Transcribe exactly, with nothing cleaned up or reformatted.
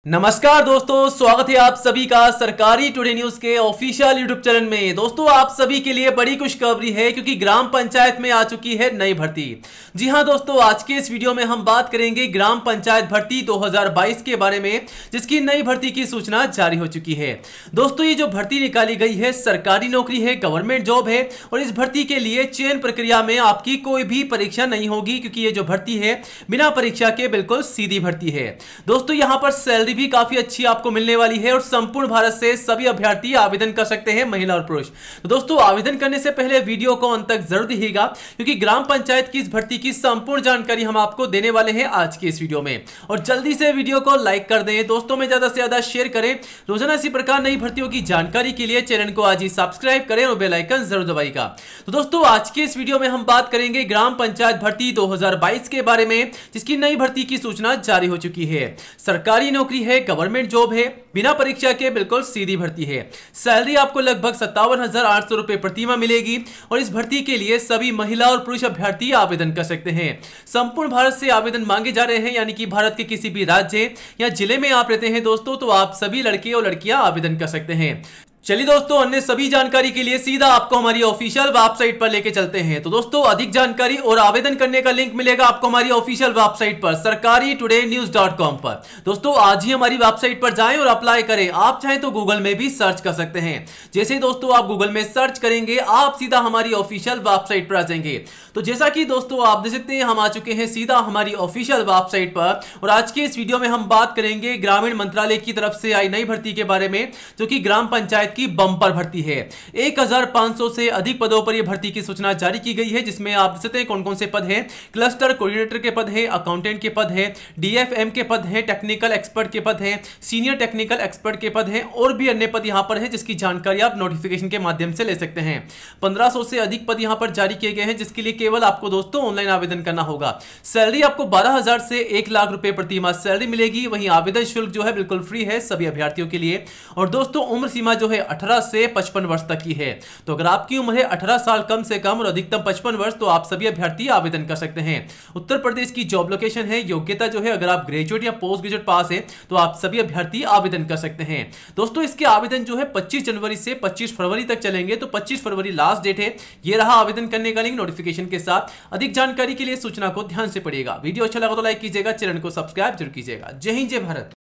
नमस्कार दोस्तों, स्वागत है आप सभी का सरकारी टुडे न्यूज के ऑफिशियल यूट्यूब चैनल में। दोस्तों, आप सभी के लिए बड़ी खुशखबरी है क्योंकि ग्राम पंचायत में आ चुकी है नई भर्ती। जी हां दोस्तों, आज के इस वीडियो में हम बात करेंगे ग्राम पंचायत भर्ती दो हज़ार बाईस के बारे में, जिसकी नई भर्ती की सूचना जारी हो चुकी है। दोस्तों, ये जो भर्ती निकाली गई है सरकारी नौकरी है, गवर्नमेंट जॉब है और इस भर्ती के लिए चयन प्रक्रिया में आपकी कोई भी परीक्षा नहीं होगी क्योंकि ये जो भर्ती है बिना परीक्षा के बिल्कुल सीधी भर्ती है। दोस्तों, यहां पर सैलरी भी काफी अच्छी आपको मिलने वाली है और संपूर्ण भारत से सभी अभ्यर्थी आवेदन कर सकते हैं, महिला और पुरुष। तो दोस्तों, आवेदन करने से पहले वीडियो को अंत तक जरूर देखिएगा क्योंकि ग्राम पंचायत की इस भर्ती की संपूर्ण जानकारी हम आपको देने वाले हैं आज की इस वीडियो में। और जल्दी से वीडियो को लाइक कर दें, दोस्तों में ज्यादा से ज्यादा शेयर करें। रोजाना इसी प्रकार नई भर्तियों की जानकारी के लिए चैनल को आज ही सब्सक्राइब करें और बेल आइकन जरूर दबाइएगा। तो दोस्तों, आज के इस वीडियो में हम बात करेंगे ग्राम पंचायत भर्ती दो हज़ार बाईस के बारे में, जिसकी नई भर्ती की सूचना जारी हो चुकी है। सरकारी नौकरी है, गवर्नमेंट जॉब है, बिना परीक्षा के बिल्कुल सीधी भर्ती है। सैलरी आपको लगभग सत्तावन हजार आठ सौ रुपए प्रतिमाह मिलेगी और इस भर्ती के लिए सभी महिला और पुरुष अभ्यर्थी आवेदन कर सकते हैं। संपूर्ण भारत से आवेदन मांगे जा रहे हैं, यानी कि भारत के किसी भी राज्य या जिले में आप रहते हैं दोस्तों, तो आप सभी लड़के और लड़कियां आवेदन कर सकते हैं। चलिए दोस्तों, अन्य सभी जानकारी के लिए सीधा आपको हमारी ऑफिशियल वेबसाइट पर लेके चलते हैं। तो दोस्तों, अधिक जानकारी और आवेदन करने का लिंक मिलेगा आपको हमारी ऑफिशियल वेबसाइट पर सरकारी टुडे न्यूज डॉट कॉम पर। दोस्तों, आज ही हमारी वेबसाइट पर जाएं और अप्लाई करें। आप चाहें तो गूगल में भी सर्च कर सकते हैं। जैसे दोस्तों आप गूगल में सर्च करेंगे, आप सीधा हमारी ऑफिशियल वेबसाइट पर आ जाएंगे। तो जैसा कि दोस्तों आप देख सकते हैं, हम आ चुके हैं सीधा हमारी ऑफिशियल वेबसाइट पर और आज के इस वीडियो में हम बात करेंगे ग्रामीण मंत्रालय की तरफ से आई नई भर्ती के बारे में, जो कि ग्राम पंचायत की बम्पर भर्ती है। एक हज़ार पाँच सौ से अधिक पदों पर यह भर्ती की सूचना जारी की गई है, जिसमें आप देख सकते हैं कौन कौन से पद हैं। क्लस्टर कोऑर्डिनेटर के पद हैं, अकाउंटेंट के पद हैं, डीएफएम के पद हैं, टेक्निकल एक्सपर्ट के पद हैं, सीनियर टेक्निकल एक्सपर्ट के पद हैं और भी अन्य पद यहां पर है, जिसकी जानकारी आप नोटिफिकेशन के माध्यम से ले सकते हैं। पंद्रह सौ से अधिक पद यहां पर जारी किए गए हैं, जिसके लिए केवल आपको दोस्तों ऑनलाइन आवेदन करना होगा। सैलरी आपको बारह हजार से एक लाख रुपए प्रति माह सैलरी मिलेगी। वहीं आवेदन शुल्क जो है बिल्कुल फ्री है सभी अभ्यर्थियों के लिए। और दोस्तों, उम्र सीमा जो है अठारह से पचपन वर्ष तक की है। तो अगर आपकी उम्र है अठारह साल कम से कम और अधिकतम पचपन वर्ष, तो आप सभी अभ्यर्थी आवेदन कर सकते हैं। उत्तर प्रदेश की जॉब लोकेशन है। योग्यता जो है, अगर आप ग्रेजुएट या पोस्ट ग्रेजुएट पास है तो आप सभी अभ्यर्थी आवेदन कर सकते हैं। दोस्तों, इसके आवेदन जो है पच्चीस जनवरी से पच्चीस फरवरी तक चलेंगे। तो पच्चीस फरवरी लास्ट डेट है। ये रहा आवेदन करने का लिंक नोटिफिकेशन के साथ। अधिक जानकारी के लिए सूचना को ध्यान से पढ़िएगा। वीडियो अच्छा लगा तो लाइक कीजिएगा, चैनल को सब्सक्राइब जरूर कीजिएगा। जय हिंद, जय भारत।